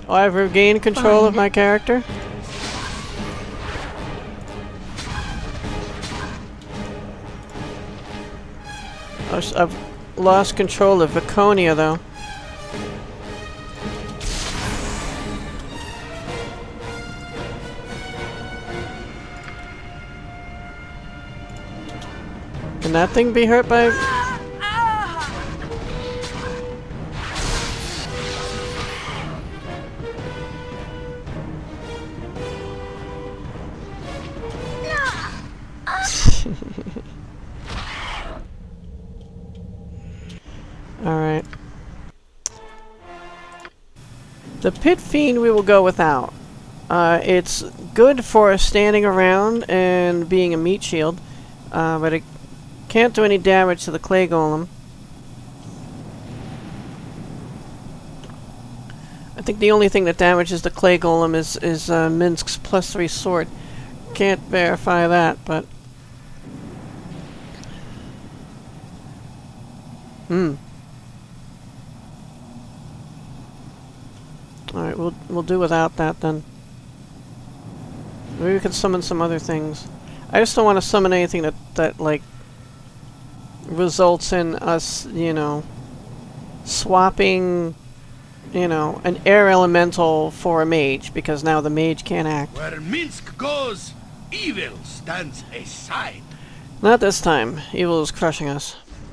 Oh, I've regained control of my character. I've lost control of Viconia, though. Can that thing be hurt by... Alright. The Pit Fiend we will go without. It's good for standing around and being a meat shield, but it can't do any damage to the Clay Golem. I think the only thing that damages the Clay Golem is Minsk's +3 sword. Can't verify that, but... Alright, we'll do without that then. Maybe we can summon some other things. I just don't want to summon anything that like results in us, you know, swapping, you know, an air elemental for a mage, because now the mage can't act. Where Minsk goes, evil stands aside. Not this time. Evil is crushing us.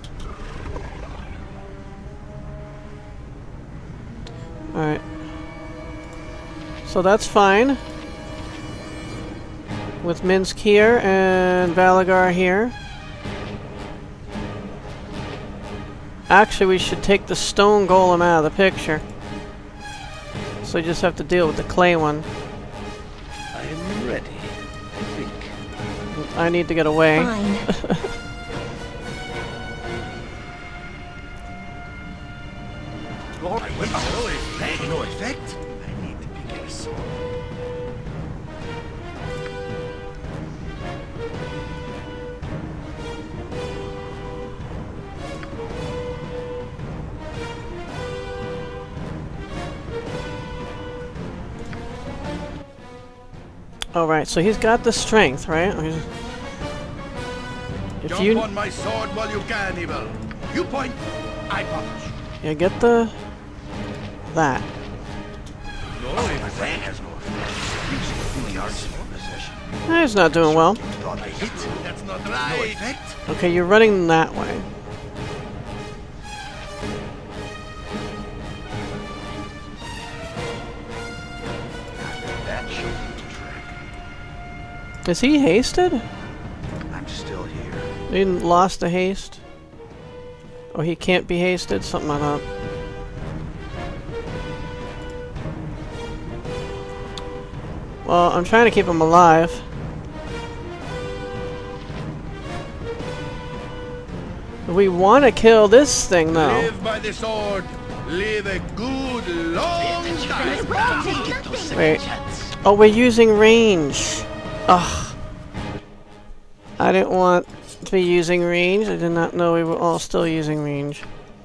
Alright. So that's fine. With Minsk here and Valygar here. Actually, we should take the stone golem out of the picture. So we just have to deal with the clay one. I am ready, I think. I need to get away. Fine. No effect. I need to pick a sword. Alright, so he's got the strength, right? If Jump you on my sword while you can, evil. You point, I punch. yeah, get the that. No, everything has no effect. The arsenal possession. He's not doing well. Thought I hit. That's not right. No effect. Okay, you're running that way. That should be the trick. Is he hasted? I'm still here. He lost the haste? Or he can't be hasted? Something like that. Well, I'm trying to keep him alive. We want to kill this thing, though. Live by the sword. Live a good long time. Wait. Oh, we're using range. Ugh. I didn't want to be using range. I did not know we were all still using range.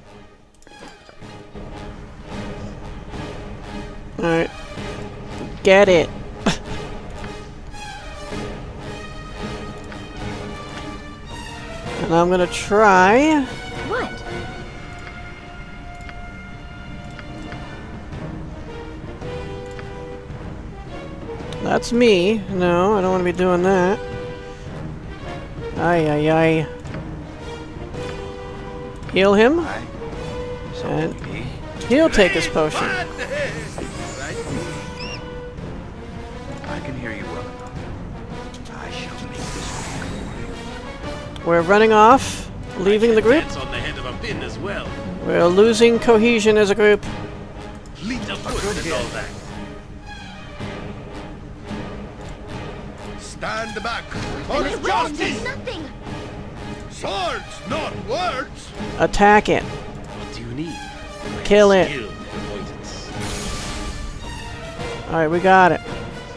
Alright. Get it. And I'm gonna try... What? That's me. No, I don't want to be doing that. Ay, ay, ay. Heal him. And he'll take his potion. I can hear you well enough. I shall make this work. We're running off, leaving the group. On the head of a pin as well. We're losing cohesion as a group. Fleet of foot and all that. Stand back. For justice. Nothing. Swords, not words. Attack it. What do you need? Kill it. Alright, we got it.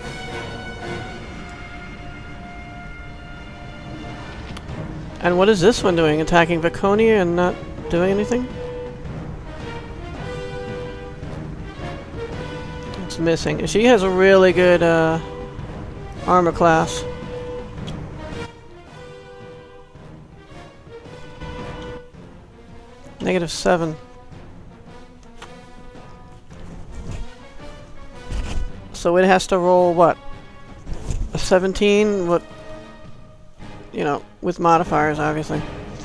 And what is this one doing? Attacking Viconia and not doing anything? what's missing. She has a really good armor class. -7. So it has to roll what? A 17? What? You know, with modifiers, obviously.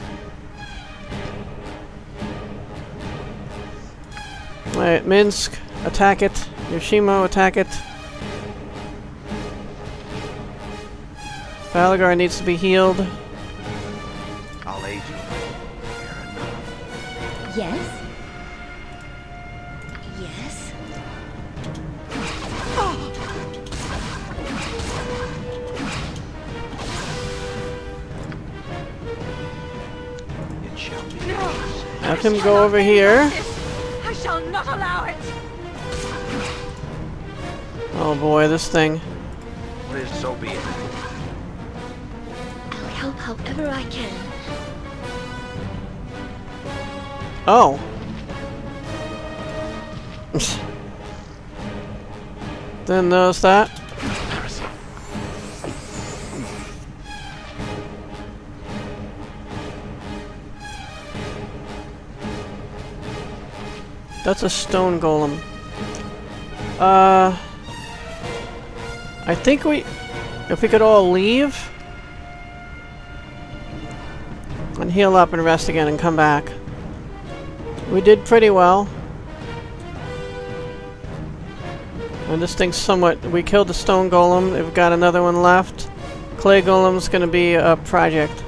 Alright, Minsk, attack it. Yoshimo, attack it. Valygar needs to be healed. I'll aid you. Yes? Yes? It shall be. Have him go over here. I shall not allow it! Oh boy, this thing. Liz, so be it. I'll help however I can. Oh. Didn't notice that. That's a stone golem. I think if we could all leave and heal up and rest again and come back. We did pretty well. And this thing's somewhat... We killed the stone golem. We've got another one left. Clay golem's gonna be a project.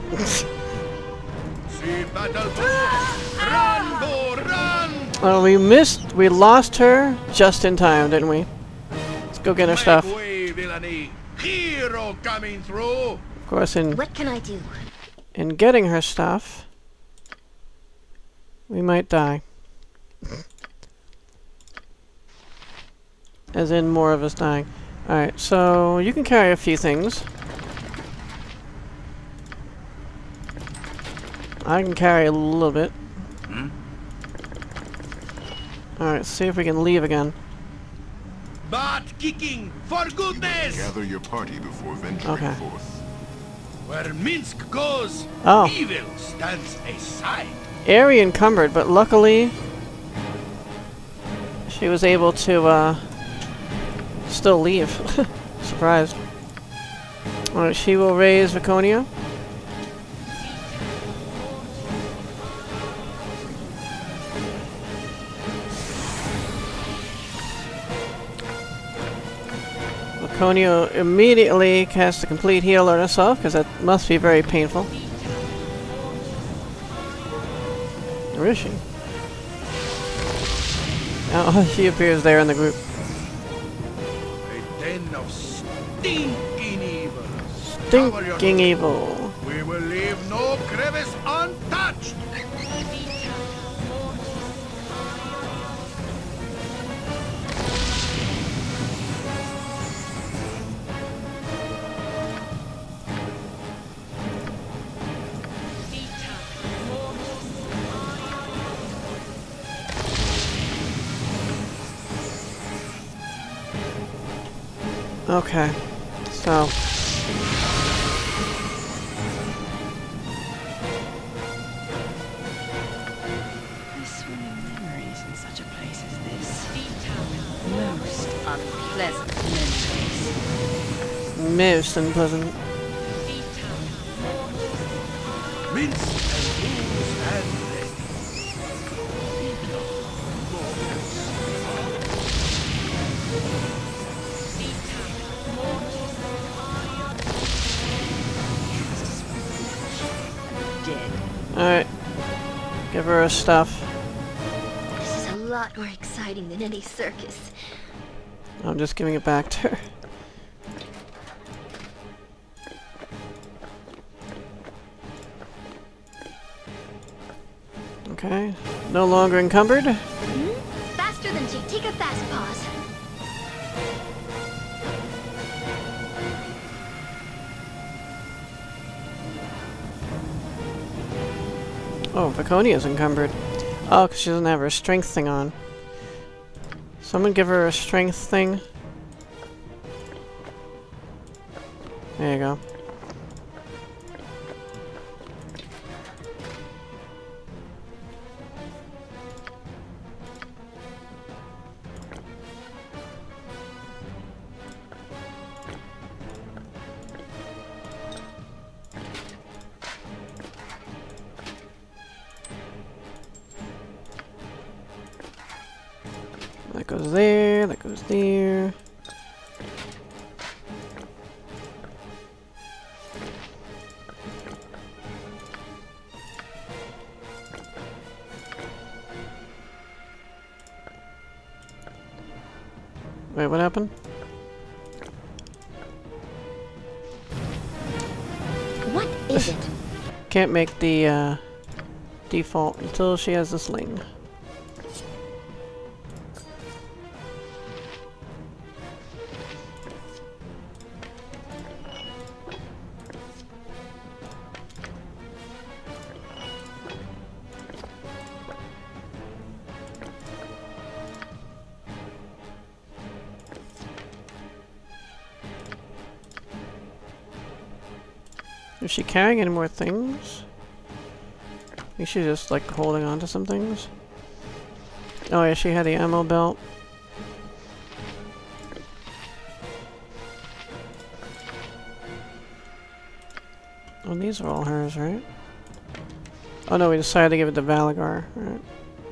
Oh, we lost her just in time, didn't we? Let's go get her stuff. Hero coming through. Of course, What can I do? in getting her stuff, we might die. As in more of us dying. Alright, so you can carry a few things. I can carry a little bit. Alright, see if we can leave again. Butt kicking for goodness! Gather your party before venturing forth. Where Minsk goes, evil stands aside. Airy encumbered, but luckily she was able to still leave. Surprised. Alright, she will raise Viconia. Viconia immediately casts a complete heal on herself, because that must be very painful. Where is she? Oh, she appears there in the group. A den of stinking evil. Stinking evil. We will leave no crevice untouched. Okay, so I swim in memories in such a place as this. Most unpleasant memories. most unpleasant. Mince and booze and ready. Alright. Give her her stuff. This is a lot more exciting than any circus. I'm just giving it back to her. Okay. No longer encumbered. Faster than Jake. Take a fast pause. Oh, Viconia's encumbered. Oh, because she doesn't have her strength thing on. Someone give her a strength thing. There you go. That goes there, that goes there. Wait, what happened? What is it? Can't make the default until she has the sling. Is she carrying any more things? I think she's just like holding on to some things. Oh yeah, she had the ammo belt. Oh, these are all hers, right? Oh no, we decided to give it to Valygar, right?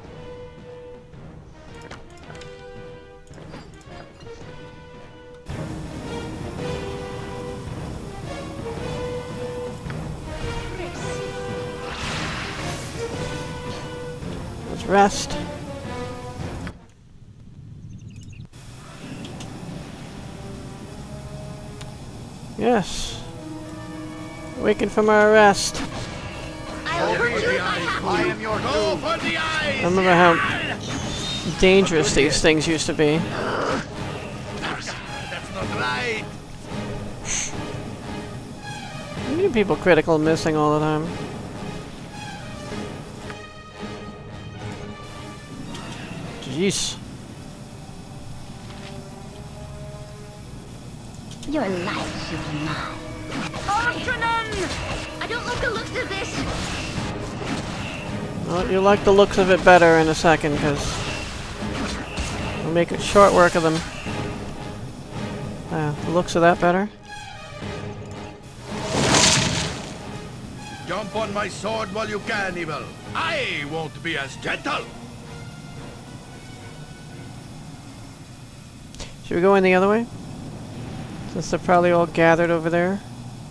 Rest. Yes. Awaken from our rest. I'll hurt you if I have I am your Go for the eyes! I remember how dangerous these things used to be. That's not right. How many people critical missing all the time? Jeez. Your life should be mine. I don't like the looks of this. Well, you like the looks of it better in a second, because we'll make it short work of them. The looks of that better? Jump on my sword while you can, Evil. I won't be as gentle. Should we go in the other way? Since they're probably all gathered over there.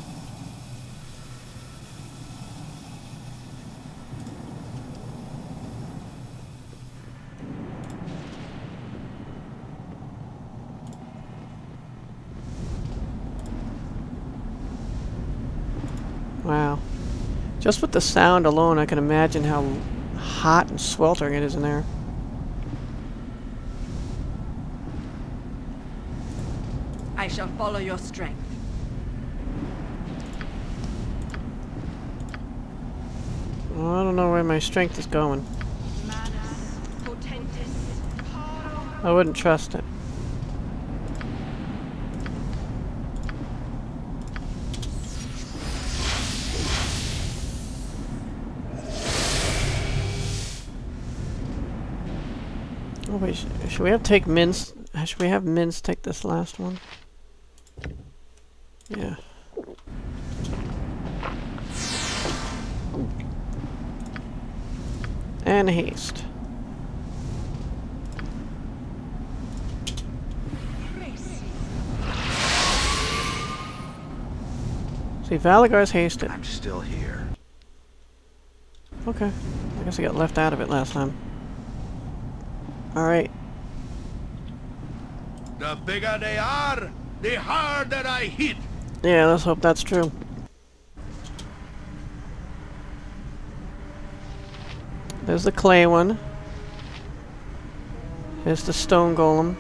Wow. Just with the sound alone, I can imagine how hot and sweltering it is in there. I shall follow your strength. Well, I don't know where my strength is going. I wouldn't trust it. Oh wait, should we have take Mince? Should we have Mince take this last one? Yeah. And haste. See, Valygar's hasted. I'm still here. Okay. I guess I got left out of it last time. Alright. The bigger they are, the harder I hit. Yeah, let's hope that's true. There's the clay one. Here's the stone golem.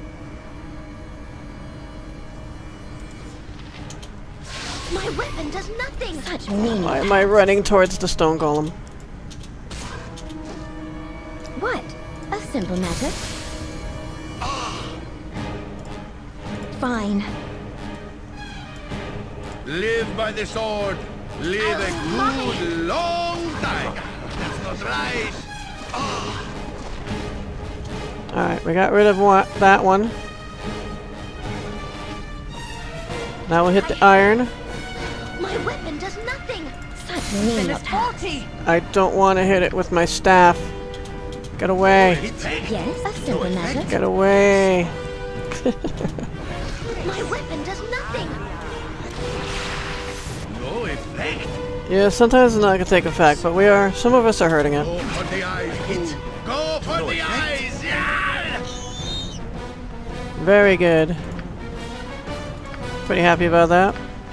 My weapon does nothing. Such mean. Why am I running towards the stone golem? What? A simple matter. Fine. Live by the sword. Live a good long time. That's not right. Alright, we got rid of that one. Now we'll hit the iron. My weapon does nothing. Such menial tasks. I don't want to hit it with my staff. Get away. Yes, a simple matter. Get away. My weapon does nothing. No effect. Yeah, sometimes it's not going to take effect, but some of us are hurting it. Go for the eyes. Hit. Go for the eyes. Yeah. Very good. Pretty happy about that.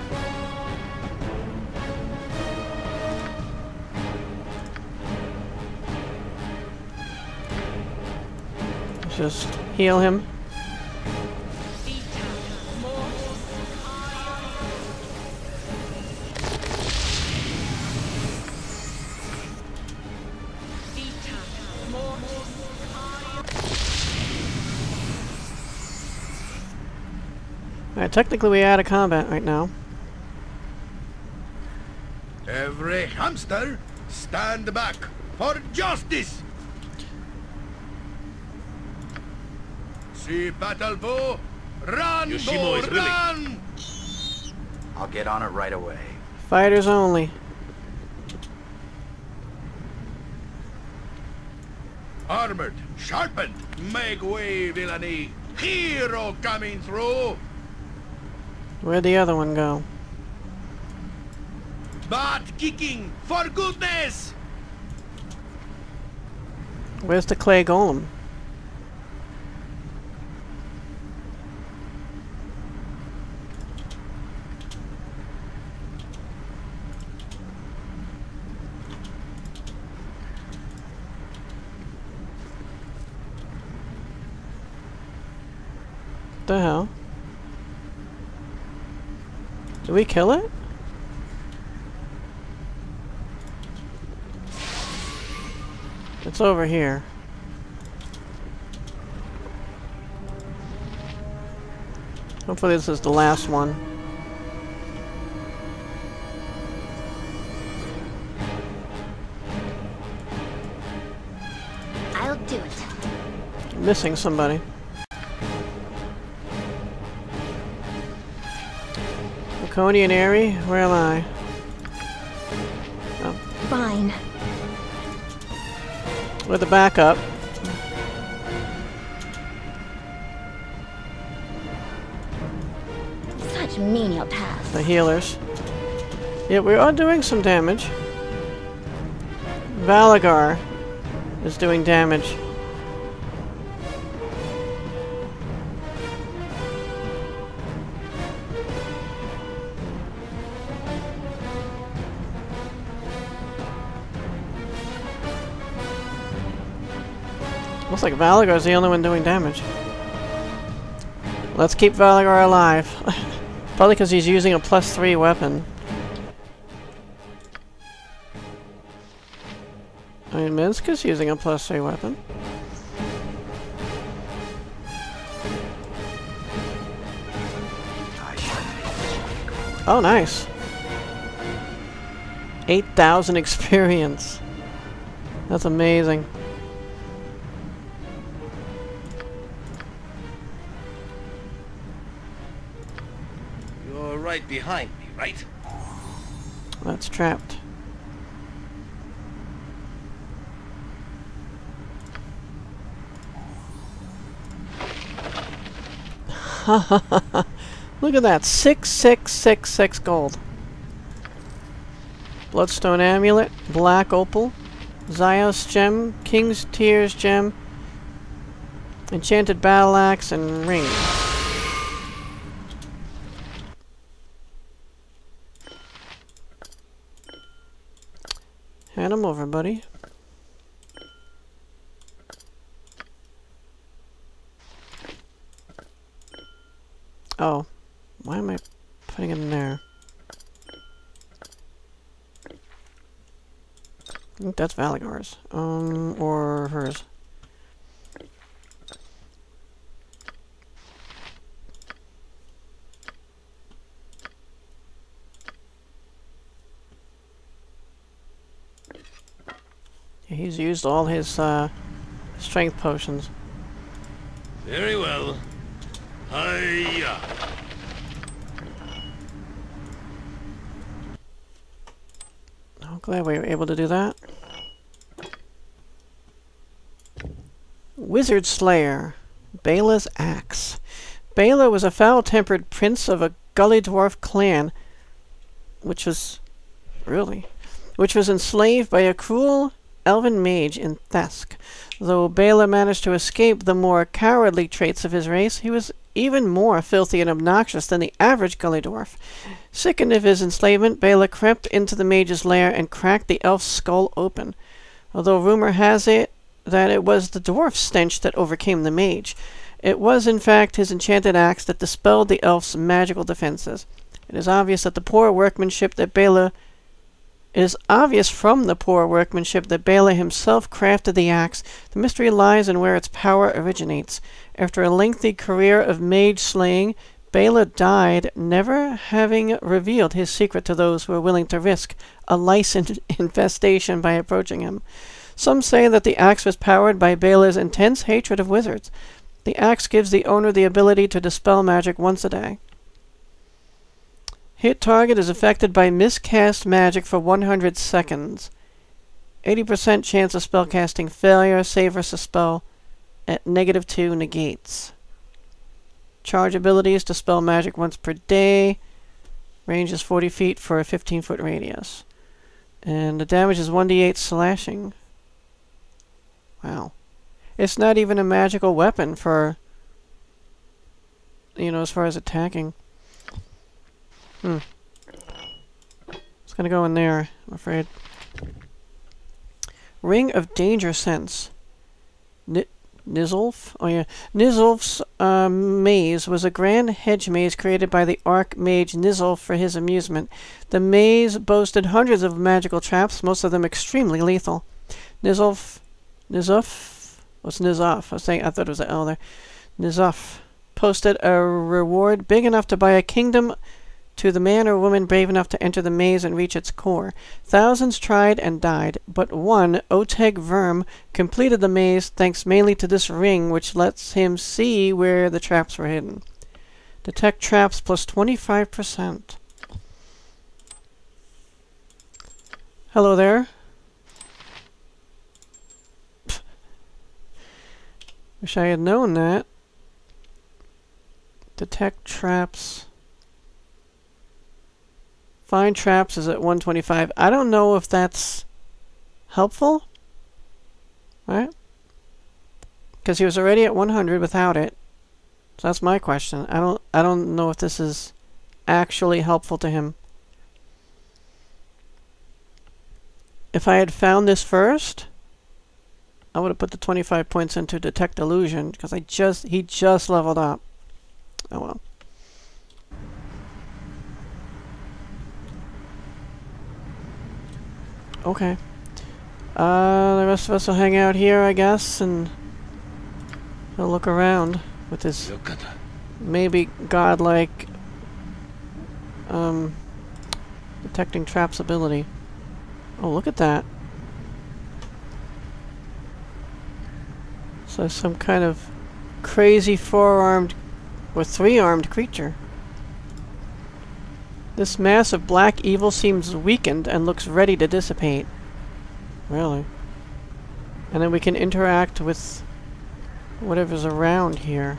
Let's just heal him. Alright, technically we're out of combat right now. Every hamster, stand back for justice. See battle bow, run, bow, run. I'll get on it right away. Fighters only. Armored, sharpened, make way, villainy. Hero coming through. Where'd the other one go? Butt kicking, for goodness. Where's the clay golem? What the hell? Did we kill it? It's over here. Hopefully this is the last one. I'll do it. I'm missing somebody. Coney and Airy, where am I? Oh. Fine. With the backup. Such menial tasks. The healers. Yeah, we are doing some damage. Valygar is doing damage. Looks like Valygar's the only one doing damage. Let's keep Valygar alive. Probably because he's using a +3 weapon. I mean, Minsk is using a +3 weapon. Oh, nice. 8,000 experience. That's amazing. You're right behind me, right? That's trapped. Look at that, 6666 gold. Bloodstone amulet, black opal, Zyos gem, King's Tears gem, enchanted battle axe, and ring. Hand him over, buddy. Oh, why am I putting it in there? I think that's Valygar's. Or hers. He's used all his strength potions. Very well. Hiya. Oh, glad we were able to do that. Wizard Slayer. Bela's Axe. Bela was a foul-tempered prince of a gully dwarf clan, which was enslaved by a cruel elven mage in Thesk. Though Bela managed to escape the more cowardly traits of his race, he was even more filthy and obnoxious than the average gully dwarf. Sickened of his enslavement, Bela crept into the mage's lair and cracked the elf's skull open. Although rumor has it that it was the dwarf's stench that overcame the mage, it was in fact his enchanted axe that dispelled the elf's magical defenses. It is obvious from the poor workmanship that Bela himself crafted the axe. The mystery lies in where its power originates. After a lengthy career of mage slaying, Bela died, never having revealed his secret to those who were willing to risk a lice infestation by approaching him. Some say that the axe was powered by Bela's intense hatred of wizards. The axe gives the owner the ability to dispel magic once a day. Hit target is affected by miscast magic for 100 seconds. 80% chance of spellcasting failure. Save versus spell at -2 negates. Charge abilities: dispel magic once per day. Range is 40 feet for a 15-foot radius. And the damage is 1d8 slashing. Wow. It's not even a magical weapon for, as far as attacking. It's gonna go in there, I'm afraid. Ring of Danger Sense. Nizulf? Oh yeah. Nizulf's maze was a grand hedge maze created by the Archmage Nizulf for his amusement. The maze boasted hundreds of magical traps, most of them extremely lethal. Nizulf? What's Nizulf? I thought it was an L there. Nizulf posted a reward big enough to buy a kingdom to the man or woman brave enough to enter the maze and reach its core. Thousands tried and died, but one, Oteg Verm, completed the maze thanks mainly to this ring, which lets him see where the traps were hidden. Detect traps plus 25%. Hello there. Wish I had known that. Detect traps. Find traps is at 125. I don't know if that's helpful. Right? Because he was already at 100 without it. So that's my question. I don't know if this is actually helpful to him. If I had found this first, I would have put the 25 points into Detect Illusion, because he just leveled up. Oh well. Okay. The rest of us will hang out here, I guess, and he'll look around with his maybe godlike detecting traps ability. Oh, look at that. So some kind of crazy four-armed or three-armed creature. This mass of black evil seems weakened and looks ready to dissipate. Really? And then we can interact with whatever's around here.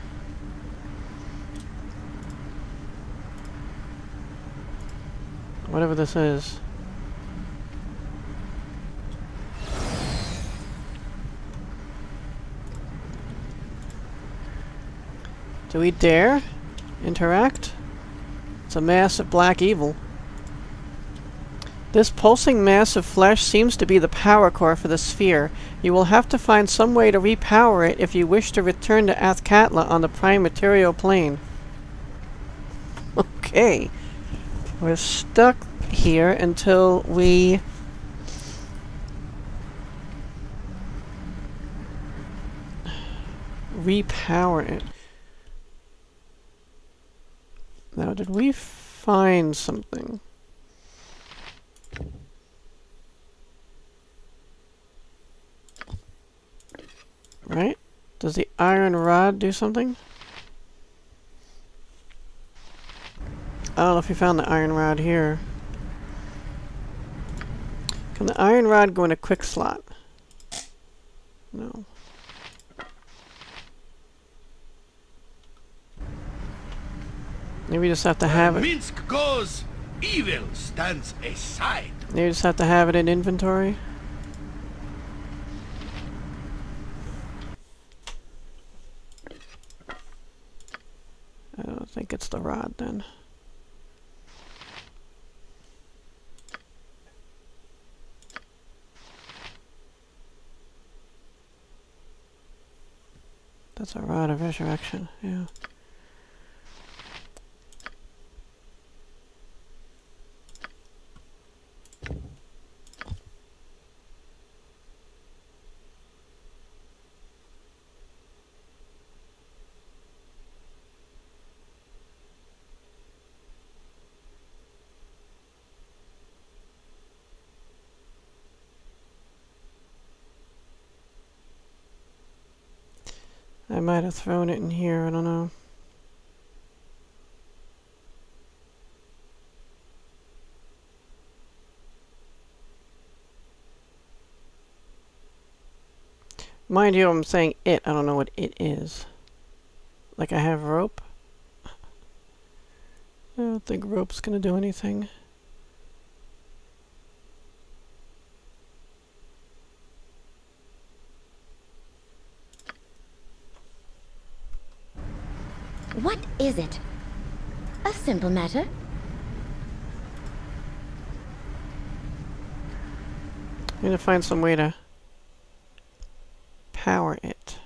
Whatever this is. Do we dare interact? It's a mass of black evil. This pulsing mass of flesh seems to be the power core for the sphere. You will have to find some way to repower it if you wish to return to Athkatla on the prime material plane. Okay. We're stuck here until we repower it. Now, did we find something? right? Does the iron rod do something? I don't know if you found the iron rod here. Can the iron rod go in a quick slot? No. Maybe we just have to have it. Minsk goes, evil stands aside. Maybe we just have to have it in inventory. I don't think it's the rod then. That's a rod of resurrection, yeah. I might have thrown it in here, I don't know. Mind you, I'm saying it, I don't know what it is. Like I have rope? I don't think rope's gonna do anything. What is it? A simple matter. I need to find some way to power it.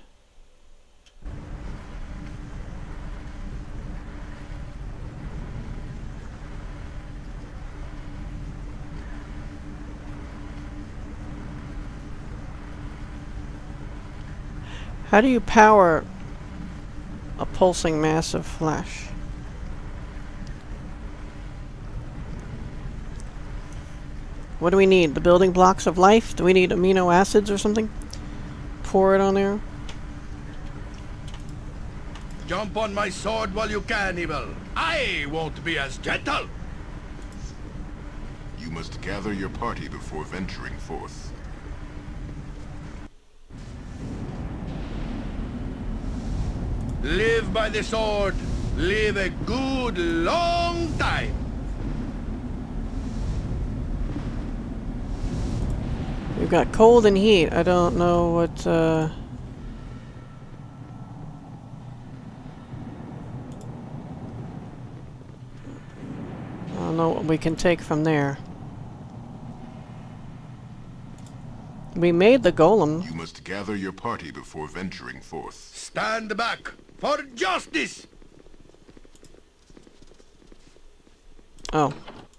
How do you power a pulsing mass of flesh? What do we need? The building blocks of life? Do we need amino acids or something? Pour it on there. Jump on my sword while you can, evil. I won't be as gentle. You must gather your party before venturing forth. Live by the sword. Live a good long time. We've got cold and heat. I don't know what, I don't know what we can take from there. We made the golem. You must gather your party before venturing forth. Stand back for justice. Oh.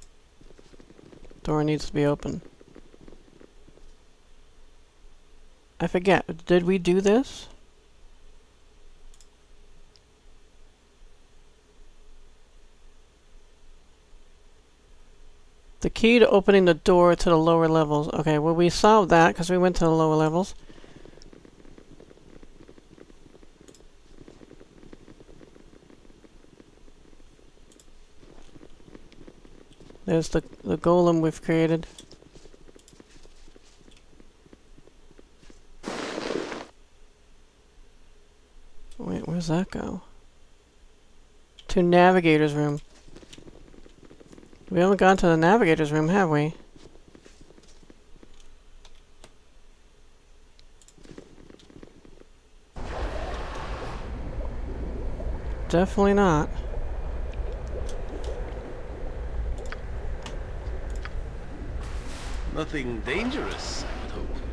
Door needs to be open. I forget. Did we do this? The key to opening the door to the lower levels. Okay, well we solved that because we went to the lower levels. There's the golem we've created. Wait, where's that go? To Navigator's room. We haven't gone to the Navigator's room, have we? Definitely not. Nothing dangerous, I would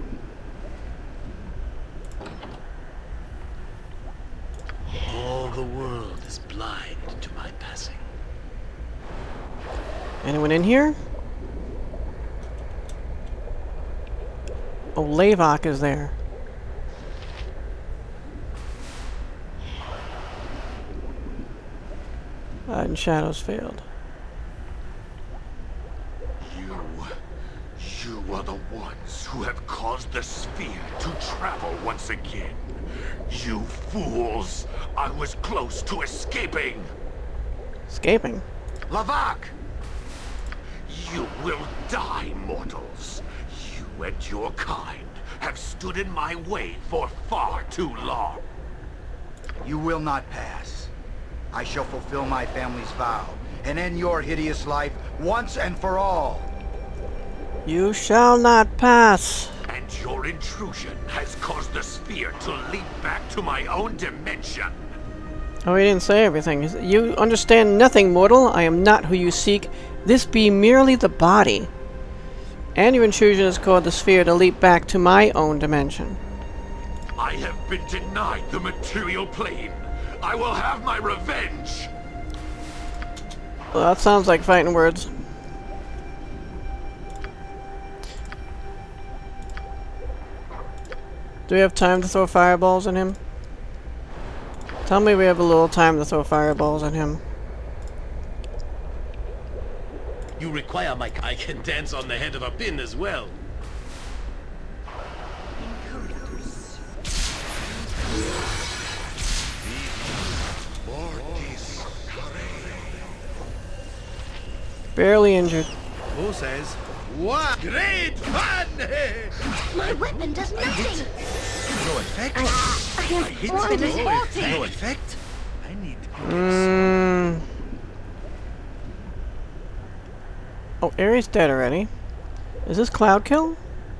hope. All the world is blind to my passing. Anyone in here? Oh, Lavok is there. And shadows failed. You are the ones who have caused caused the sphere to travel once again. You fools! I was close to escaping! Escaping? Lavok! You will die, mortals. You and your kind have stood in my way for far too long. You will not pass. I shall fulfill my family's vow and end your hideous life once and for all. You shall not pass. And your intrusion has caused the sphere to leap back to my own dimension. Oh, he didn't say everything. You understand nothing, mortal. I am not who you seek. This be merely the body. And your intrusion has caused the sphere to leap back to my own dimension. I have been denied the material plane. I will have my revenge. Well, that sounds like fighting words. Do we have time to throw fireballs at him? Tell me we have a little time to throw fireballs at him. You require I can dance on the head of a pin as well. Barely injured. Who says? What great fun! My weapon does nothing. No effect. I hit am it. No effect. I need to Oh, Ares dead already. Is this Cloud Kill?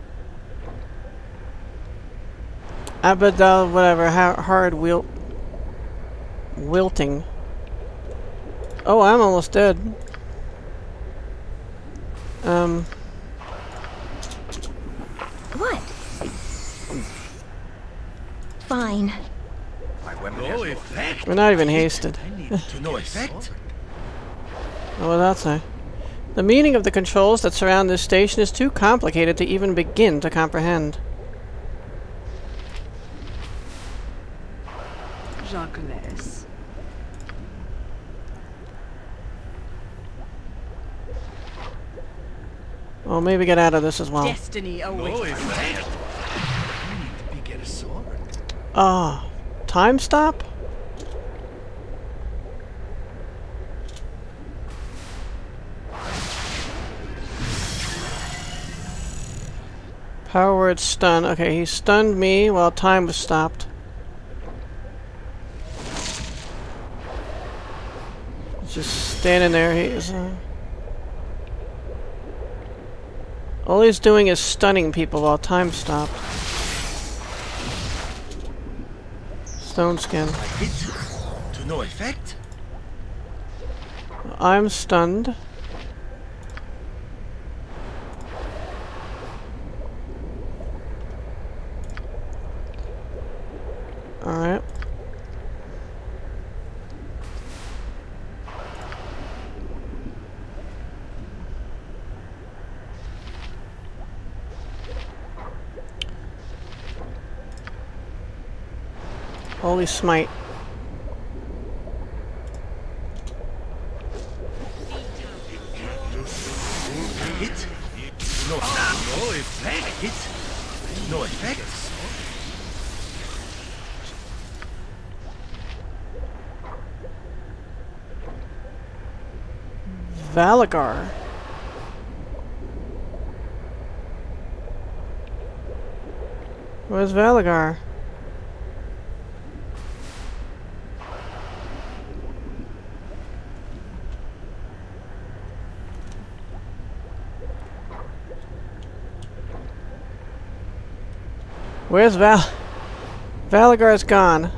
Abadal, whatever, hard wilting. Oh, I'm almost dead. What? Fine. My weapon no has effect. We're not even hasted. I need to no effect. What would that say? The meaning of the controls that surround this station is too complicated to even begin to comprehend. Jacques. Well, maybe get out of this as well. Destiny No awaits. effect. I need to get a sword. Ah, time stop? Power word stun. Okay, he stunned me while time was stopped. He's just standing there. He's all he's doing is stunning people while time stopped. Stone skin. I hit to no effect. I'm stunned. Alright. Holy smite. Hit. No effect. Hit. No effect. Valygar. Where's Valygar? Where's Valygar's gone.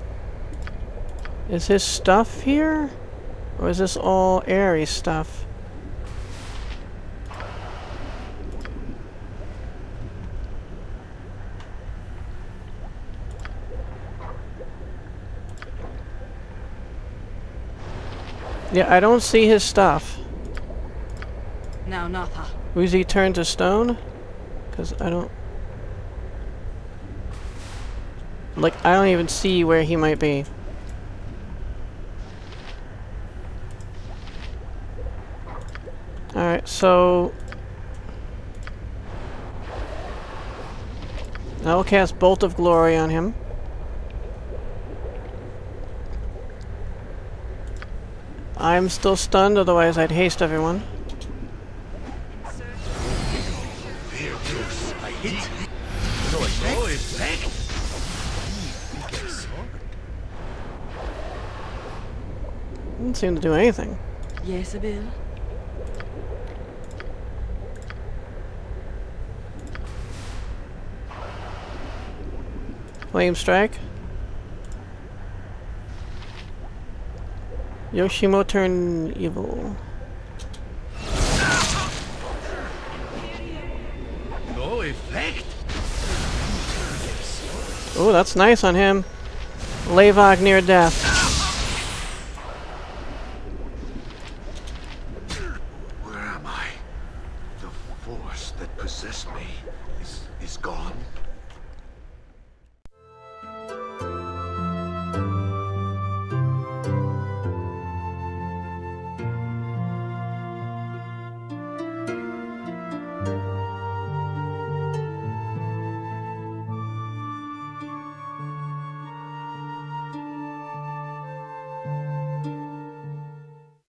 Is his stuff here? Or is this all Ares stuff? Yeah, I don't see his stuff. Now, Natha. Was he turned to stone? Because I don't... Like, I don't even see where he might be. Alright, so... I'll cast Bolt of Glory on him. I'm still stunned, otherwise I'd haste everyone. I hit. No effect. Didn't seem to do anything. Yes, Abil. Flame Strike. Yoshimo turn evil. No effect? Oh, that's nice on him. Lavok near death. Where am I? The force that possessed me is gone.